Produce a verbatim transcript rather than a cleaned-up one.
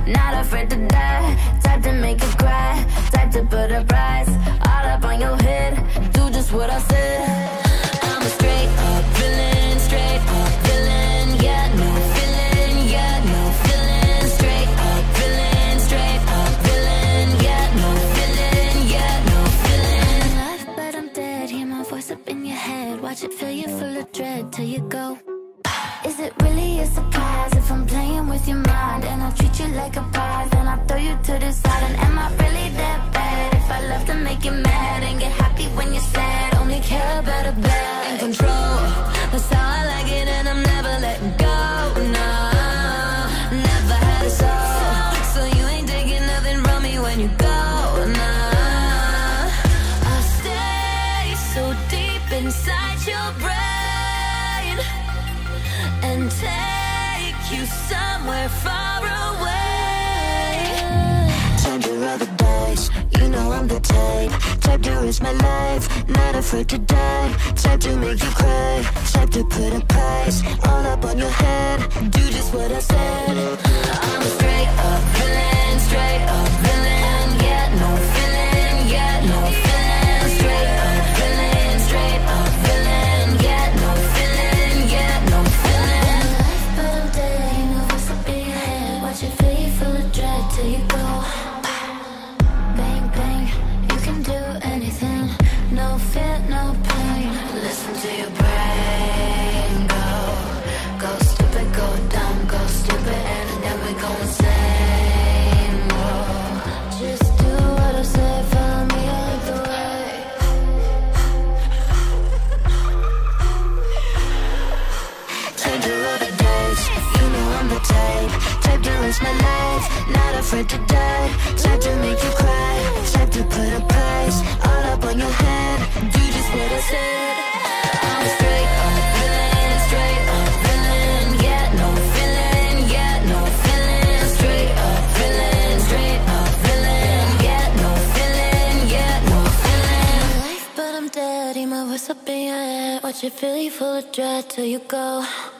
not afraid to die. Type to make you cry, type to put a price all up on your head. Do just what I said. I'm a straight up villain, straight up villain. Yeah, no feeling, yeah, no feeling. Straight up villain, straight up villain. Yeah, no feeling, yeah, no feeling. Alive, but I'm dead. Hear my voice up in your head. Watch it fill you full of dread till you go. Is it really a surprise if I'm playing with your mind and I treat you like a prize, then I throw you to the side? And am I really that bad if I love to make you mad and get happy when you're sad? Only care about a bad in control. That's how I like it, and I'm never letting go. No, never had a soul, so you ain't taking nothing from me when you go. No, I stay so deep inside your brain and take you somewhere far away. Time to roll the dice, you know I'm the type. Type to risk my life, not afraid to die. Type to make you cry, type to put a price all up on your head. Do just what I said. I'm a straight up villain, straight up villain. Yeah, no feeling, yeah, no feeling. Straight up villain, straight up villain. Yeah, no feeling, yeah, no feeling. But I'm dead, you know what's up in your head. Watch it fill you full of dread till you go. Bang, bang, you can do anything. No fear, no pain. Listen to your brain go. Go stupid, go dumb, go stupid, and then we go insane. Whoa. Just do what I say, follow me all the way. Time to roll the dice, you know I'm the type. Type to risk my life, not afraid to die. Type to make you cry, type to put a price all up on your head. Do just what I said. I'm a straight up villain, straight up villain. Yeah, no feeling, yeah, no feeling. Straight up villain, straight up villain. Yeah, no feeling, yeah, no feeling. Life, but I'm dead. Hear my voice up in your head. Watch it fill you full of dread till you go.